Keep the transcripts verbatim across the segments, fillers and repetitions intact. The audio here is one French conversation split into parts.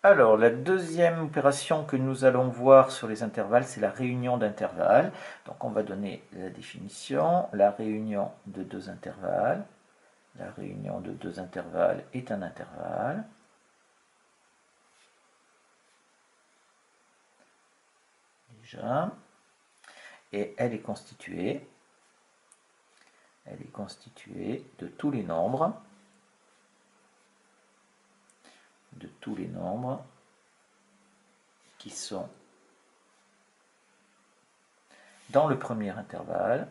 Alors, la deuxième opération que nous allons voir sur les intervalles, c'est la réunion d'intervalles. Donc, on va donner la définition. La réunion de deux intervalles. La réunion de deux intervalles est un intervalle. Déjà. Et elle est constituée. Elle est constituée de tous les nombres. de tous les nombres qui sont dans le premier intervalle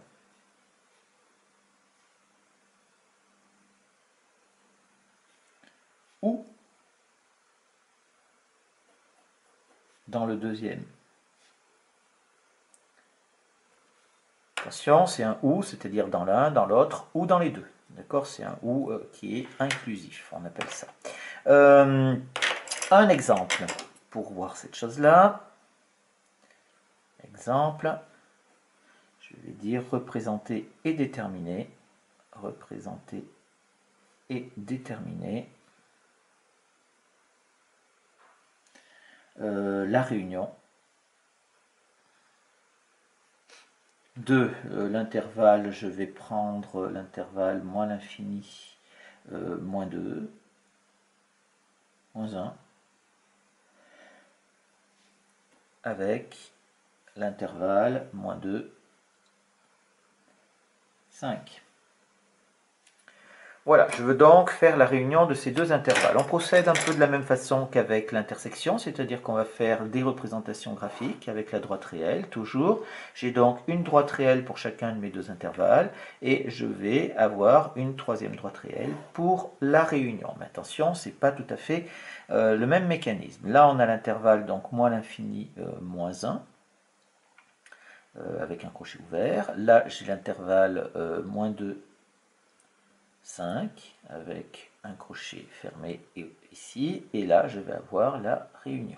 ou dans le deuxième. Attention, c'est un ou, c'est-à-dire dans l'un, dans l'autre ou dans les deux. D'accord? C'est un ou euh, qui est inclusif, on appelle ça. Euh, un exemple pour voir cette chose-là. Exemple, je vais dire représenter et déterminer. Représenter et déterminer euh, la réunion de euh, l'intervalle, je vais prendre l'intervalle moins l'infini, euh, moins deux, moins un, avec l'intervalle moins deux, cinq. Voilà, je veux donc faire la réunion de ces deux intervalles. On procède un peu de la même façon qu'avec l'intersection, c'est-à-dire qu'on va faire des représentations graphiques avec la droite réelle, toujours. J'ai donc une droite réelle pour chacun de mes deux intervalles, et je vais avoir une troisième droite réelle pour la réunion. Mais attention, ce n'est pas tout à fait euh, le même mécanisme. Là, on a l'intervalle, donc moins l'infini, euh, moins un, euh, avec un crochet ouvert. Là, j'ai l'intervalle euh, moins deux, cinq avec un crochet fermé ici, et là je vais avoir la réunion.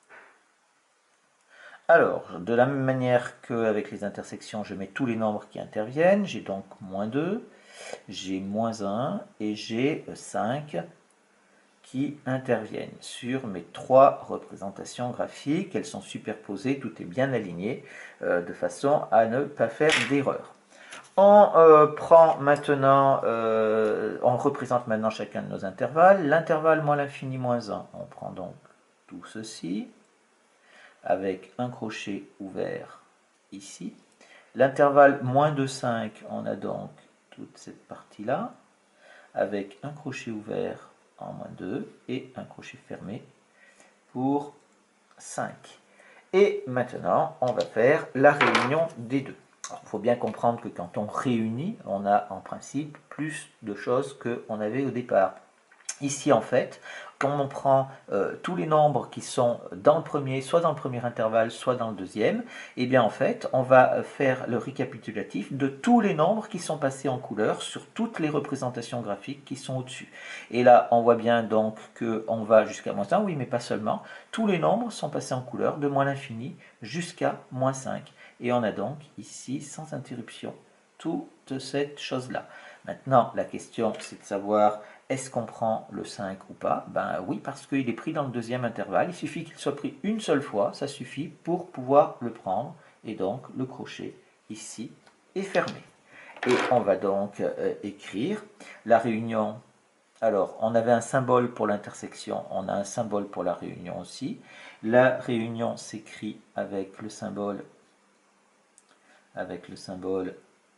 Alors, de la même manière qu'avec les intersections, je mets tous les nombres qui interviennent. J'ai donc moins deux, j'ai moins un et j'ai cinq qui interviennent sur mes trois représentations graphiques. Elles sont superposées, tout est bien aligné, euh, de façon à ne pas faire d'erreur. On euh, prend maintenant, euh, on représente maintenant chacun de nos intervalles. L'intervalle moins l'infini moins un, on prend donc tout ceci, avec un crochet ouvert ici. L'intervalle moins deux, cinq, on a donc toute cette partie-là, avec un crochet ouvert en moins deux et un crochet fermé pour cinq. Et maintenant, on va faire la réunion des deux. Il faut bien comprendre que quand on réunit, on a en principe plus de choses qu'on avait au départ. Ici, en fait, quand on prend euh, tous les nombres qui sont dans le premier, soit dans le premier intervalle, soit dans le deuxième, et eh bien en fait, on va faire le récapitulatif de tous les nombres qui sont passés en couleur sur toutes les représentations graphiques qui sont au-dessus. Et là, on voit bien donc qu'on va jusqu'à moins un, oui, mais pas seulement. Tous les nombres sont passés en couleur de moins l'infini jusqu'à moins cinq. Et on a donc ici, sans interruption, toute cette chose-là. Maintenant, la question, c'est de savoir, est-ce qu'on prend le cinq ou pas? Ben oui, parce qu'il est pris dans le deuxième intervalle. Il suffit qu'il soit pris une seule fois, ça suffit pour pouvoir le prendre. Et donc, le crochet ici est fermé. Et on va donc euh, écrire la réunion. Alors, on avait un symbole pour l'intersection, on a un symbole pour la réunion aussi. La réunion s'écrit avec le symbole avec le symbole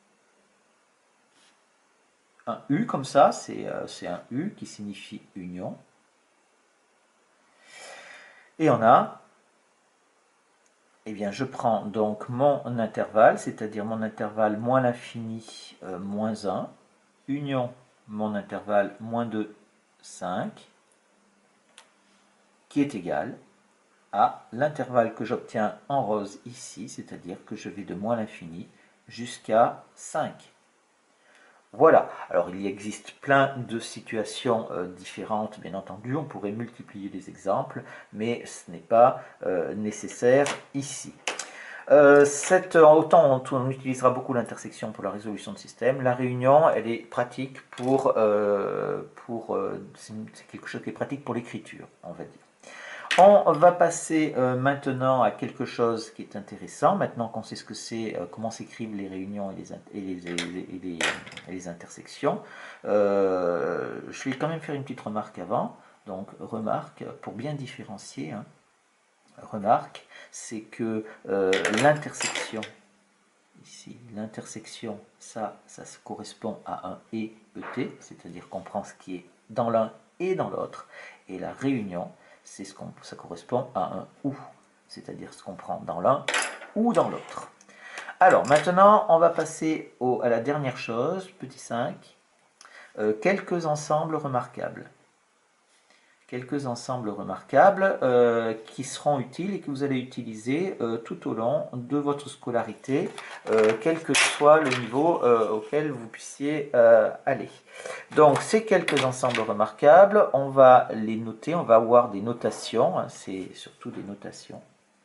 un U comme ça, c'est euh, un U qui signifie union. Et on a, eh bien je prends donc mon intervalle, c'est-à-dire mon intervalle moins l'infini euh, moins un, union mon intervalle moins deux, cinq, qui est égal à l'intervalle que j'obtiens en rose ici, c'est-à-dire que je vais de moins l'infini jusqu'à cinq. Voilà, alors il existe plein de situations euh, différentes, bien entendu, on pourrait multiplier les exemples, mais ce n'est pas euh, nécessaire ici. Euh, cette, autant on, on utilisera beaucoup l'intersection pour la résolution de système, la réunion, elle est pratique pour, euh, pour euh, c'est quelque chose qui est pratique pour l'écriture, on va dire. On va passer euh, maintenant à quelque chose qui est intéressant. Maintenant qu'on sait ce que c'est, euh, comment s'écrivent les réunions et les, et les, et les, et les, et les intersections, euh, je vais quand même faire une petite remarque avant. Donc, remarque, pour bien différencier, hein, remarque, c'est que euh, l'intersection, ici, l'intersection, ça, ça se correspond à un et et, c'est-à-dire qu'on prend ce qui est dans l'un et dans l'autre, et la réunion, c'est ce qu'on, ça correspond à un ou, c'est-à-dire ce qu'on prend dans l'un ou dans l'autre. Alors maintenant, on va passer au, à la dernière chose, petit cinq, euh, quelques ensembles remarquables. Quelques ensembles remarquables euh, qui seront utiles et que vous allez utiliser euh, tout au long de votre scolarité, euh, quel que soit le niveau euh, auquel vous puissiez euh, aller. Donc ces quelques ensembles remarquables, on va les noter, on va avoir des notations, hein, c'est surtout des notations,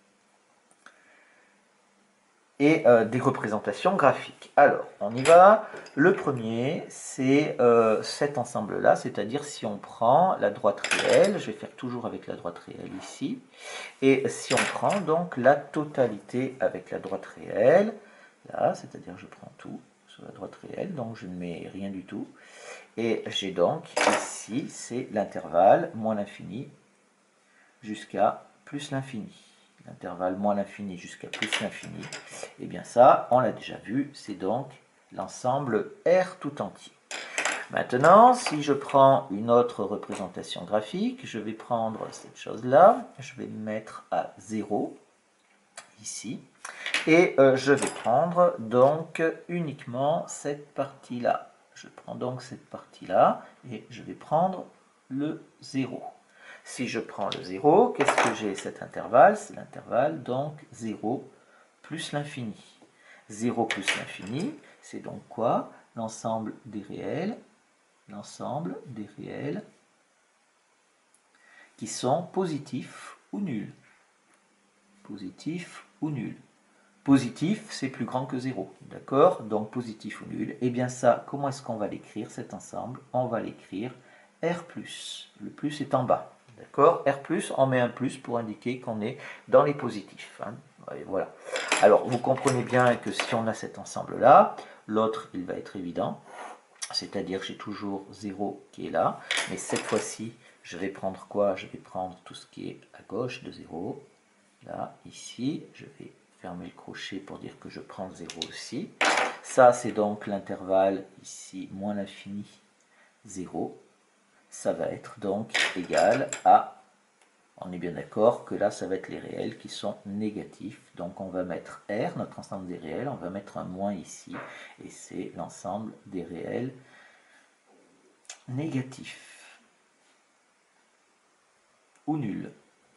et euh, des représentations graphiques. Alors, on y va. Le premier, c'est euh, cet ensemble-là, c'est-à-dire si on prend la droite réelle, je vais faire toujours avec la droite réelle ici, et si on prend donc la totalité avec la droite réelle, là, c'est-à-dire je prends tout sur la droite réelle, donc je ne mets rien du tout, et j'ai donc ici, c'est l'intervalle moins l'infini jusqu'à plus l'infini. L'intervalle moins l'infini jusqu'à plus l'infini, et bien ça, on l'a déjà vu, c'est donc l'ensemble R tout entier. Maintenant, si je prends une autre représentation graphique, je vais prendre cette chose-là, je vais mettre à zéro, ici, et euh, je vais prendre donc uniquement cette partie-là. Je prends donc cette partie-là, et je vais prendre le zéro. Si je prends le zéro, qu'est-ce que j'ai cet intervalle? C'est l'intervalle donc zéro plus l'infini. zéro plus l'infini, c'est donc quoi? L'ensemble des réels, l'ensemble des réels qui sont positifs ou nuls. Positifs ou nuls. Positif, c'est plus grand que zéro, d'accord? Donc positif ou nul. Et bien ça, comment est-ce qu'on va l'écrire cet ensemble? On va l'écrire R plus. Le plus est en bas. D'accord? R plus, on met un plus pour indiquer qu'on est dans les positifs. Hein. Et voilà. Alors, vous comprenez bien que si on a cet ensemble-là, l'autre, il va être évident. C'est-à-dire, j'ai toujours zéro qui est là. Mais cette fois-ci, je vais prendre quoi? Je vais prendre tout ce qui est à gauche de zéro. Là, ici, je vais fermer le crochet pour dire que je prends zéro aussi. Ça, c'est donc l'intervalle ici, moins l'infini, zéro. Ça va être donc égal à, on est bien d'accord que là ça va être les réels qui sont négatifs, donc on va mettre R, notre ensemble des réels, on va mettre un moins ici, et c'est l'ensemble des réels négatifs ou nuls.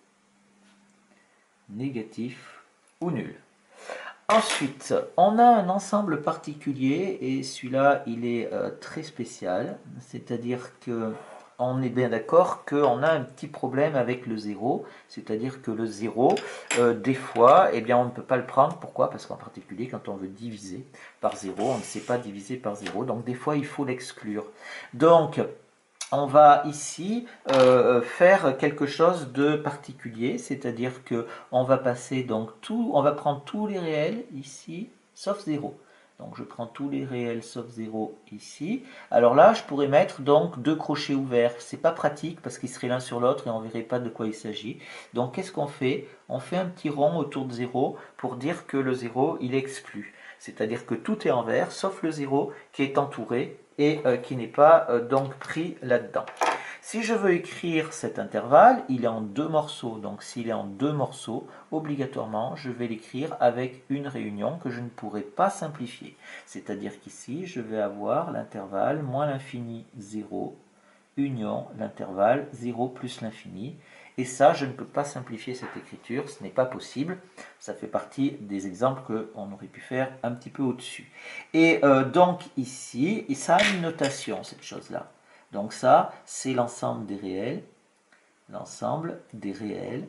Négatif ou nul. Ensuite, on a un ensemble particulier, et celui-là il est euh, très spécial, c'est-à-dire que on est bien d'accord qu'on a un petit problème avec le zéro, c'est-à-dire que le zéro, euh, des fois, eh bien, on ne peut pas le prendre. Pourquoi? Parce qu'en particulier, quand on veut diviser par zéro, on ne sait pas diviser par zéro, donc des fois, il faut l'exclure. Donc, on va ici euh, faire quelque chose de particulier, c'est-à-dire que on va passer donc tout, on va prendre tous les réels ici, sauf zéro. Donc je prends tous les réels sauf zéro ici. Alors là, je pourrais mettre donc deux crochets ouverts. C'est pas pratique parce qu'ils seraient l'un sur l'autre et on ne verrait pas de quoi il s'agit. Donc qu'est-ce qu'on fait? On fait un petit rond autour de zéro pour dire que le zéro, il est exclu. C'est-à-dire que tout est en vert, sauf le zéro qui est entouré et euh, qui n'est pas euh, donc pris là-dedans. Si je veux écrire cet intervalle, il est en deux morceaux. Donc s'il est en deux morceaux, obligatoirement, je vais l'écrire avec une réunion que je ne pourrai pas simplifier. C'est-à-dire qu'ici, je vais avoir l'intervalle moins l'infini zéro, union l'intervalle zéro plus l'infini. Et ça, je ne peux pas simplifier cette écriture, ce n'est pas possible. Ça fait partie des exemples qu'on aurait pu faire un petit peu au-dessus. Et euh, donc ici, et ça a une notation, cette chose-là. Donc ça, c'est l'ensemble des réels, l'ensemble des réels,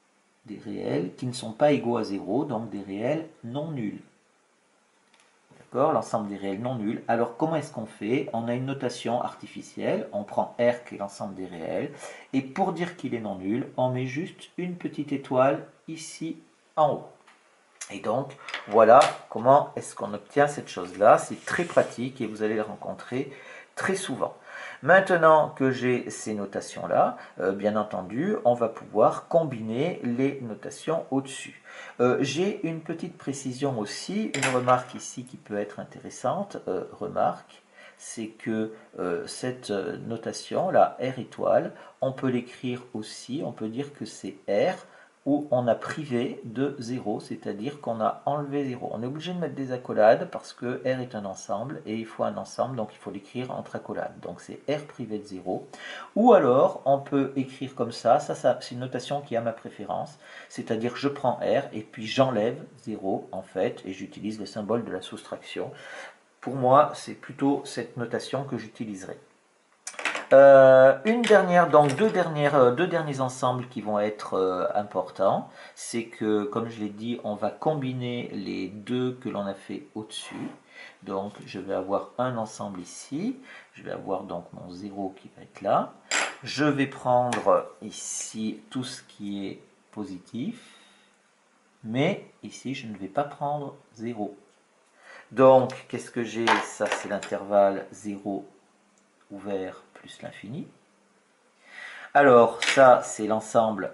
des réels qui ne sont pas égaux à zéro, donc des réels non nuls. d'accord, l'ensemble des réels non nuls. Alors comment est-ce qu'on fait? On a une notation artificielle, on prend R qui est l'ensemble des réels, et pour dire qu'il est non nul, on met juste une petite étoile ici en haut. Et donc, voilà comment est-ce qu'on obtient cette chose-là. C'est très pratique et vous allez le rencontrer très souvent. Maintenant que j'ai ces notations-là, euh, bien entendu, on va pouvoir combiner les notations au-dessus. Euh, j'ai une petite précision aussi, une remarque ici qui peut être intéressante. Euh, remarque, c'est que euh, cette notation, la R étoile, on peut l'écrire aussi, on peut dire que c'est R où on a privé de zéro, c'est-à-dire qu'on a enlevé zéro. On est obligé de mettre des accolades parce que R est un ensemble et il faut un ensemble, donc il faut l'écrire entre accolades. Donc c'est R privé de zéro. Ou alors on peut écrire comme ça, ça, ça c'est une notation qui a ma préférence, c'est-à-dire je prends R et puis j'enlève zéro en fait et j'utilise le symbole de la soustraction. Pour moi, c'est plutôt cette notation que j'utiliserai. Euh, une dernière, donc deux, dernières, euh, deux derniers ensembles qui vont être euh, importants, c'est que, comme je l'ai dit, on va combiner les deux que l'on a fait au-dessus. Donc, je vais avoir un ensemble ici, je vais avoir donc mon zéro qui va être là. Je vais prendre ici tout ce qui est positif, mais ici, je ne vais pas prendre zéro. Donc, qu'est-ce que j'ai? Ça, c'est l'intervalle zéro ouvert plus l'infini. Alors, ça, c'est l'ensemble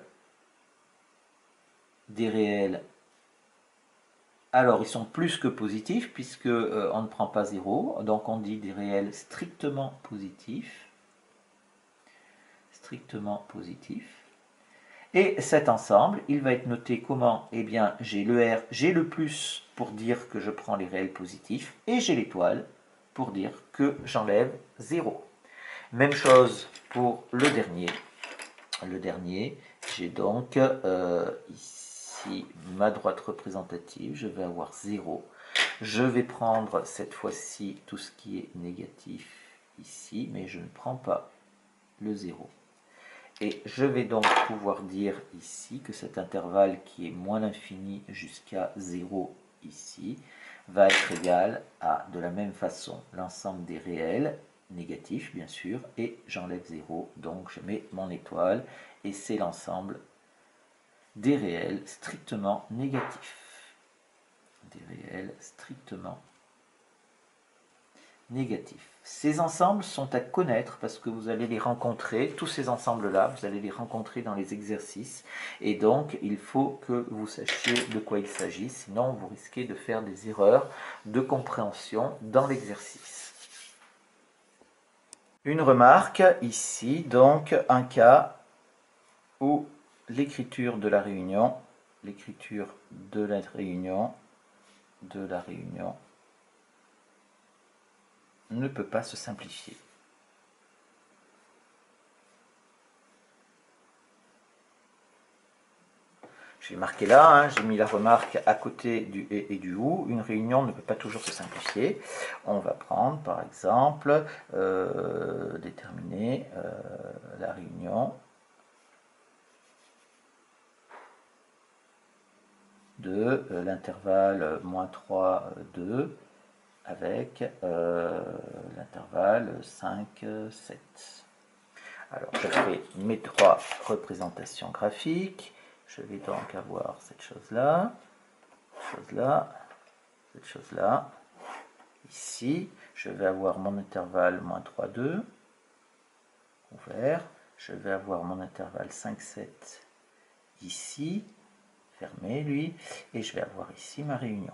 des réels. Alors, ils sont plus que positifs, puisque euh, on ne prend pas zéro. Donc, on dit des réels strictement positifs. Strictement positifs. Et cet ensemble, il va être noté comment? Eh bien, j'ai le R, j'ai le plus pour dire que je prends les réels positifs, et j'ai l'étoile pour dire que j'enlève zéro. Même chose pour le dernier. Le dernier, j'ai donc euh, ici ma droite représentative, je vais avoir zéro. Je vais prendre cette fois-ci tout ce qui est négatif ici, mais je ne prends pas le zéro. Et je vais donc pouvoir dire ici que cet intervalle qui est moins l'infini jusqu'à zéro ici va être égal à, de la même façon, l'ensemble des réels négatifs bien sûr, et j'enlève zéro, donc je mets mon étoile, et c'est l'ensemble des réels strictement négatifs. Des réels strictement négatifs. Ces ensembles sont à connaître parce que vous allez les rencontrer, tous ces ensembles-là, vous allez les rencontrer dans les exercices, et donc il faut que vous sachiez de quoi il s'agit, sinon vous risquez de faire des erreurs de compréhension dans l'exercice. Une remarque ici, donc un cas où l'écriture de la réunion, l'écriture de la réunion, de la réunion ne peut pas se simplifier. J'ai marqué là, hein, j'ai mis la remarque à côté du et et du ou. Une réunion ne peut pas toujours se simplifier. On va prendre par exemple, euh, déterminer euh, la réunion de euh, l'intervalle moins trois, deux avec euh, l'intervalle cinq, sept. Alors, je fais mes trois représentations graphiques. Je vais donc avoir cette chose-là, cette chose-là, cette chose-là. Ici, je vais avoir mon intervalle moins trois, deux, ouvert. Je vais avoir mon intervalle cinq, sept, ici, fermé lui. Et je vais avoir ici ma réunion.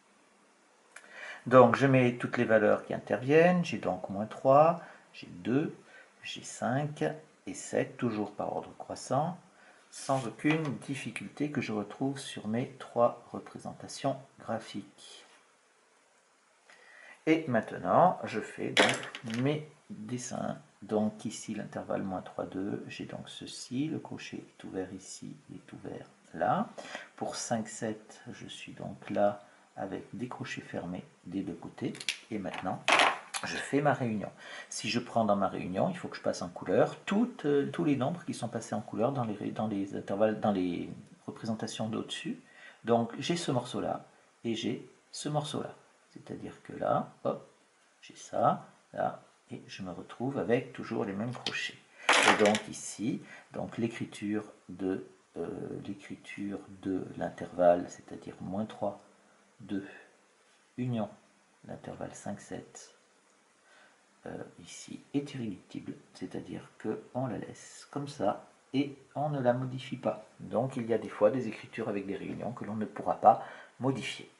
Donc, je mets toutes les valeurs qui interviennent. J'ai donc moins trois, j'ai deux, j'ai cinq et sept, toujours par ordre croissant, sans aucune difficulté que je retrouve sur mes trois représentations graphiques. Et maintenant, je fais donc mes dessins. Donc ici, l'intervalle moins trois, deux, j'ai donc ceci, le crochet est ouvert ici, il est ouvert là. Pour cinq, sept, je suis donc là avec des crochets fermés des deux côtés. Et maintenant, je fais ma réunion. Si je prends dans ma réunion, il faut que je passe en couleur toutes, euh, tous les nombres qui sont passés en couleur dans les, dans les intervalles, dans les représentations d'au-dessus. Donc j'ai ce morceau-là et j'ai ce morceau-là. C'est-à-dire que là, hop, j'ai ça, là, et je me retrouve avec toujours les mêmes crochets. Et donc ici, donc l'écriture de euh, l'écriture de l'intervalle, c'est-à-dire moins trois, deux, union, l'intervalle cinq, sept, euh, ici est irréductible, c'est-à-dire qu'on la laisse comme ça et on ne la modifie pas. Donc il y a des fois des écritures avec des réunions que l'on ne pourra pas modifier.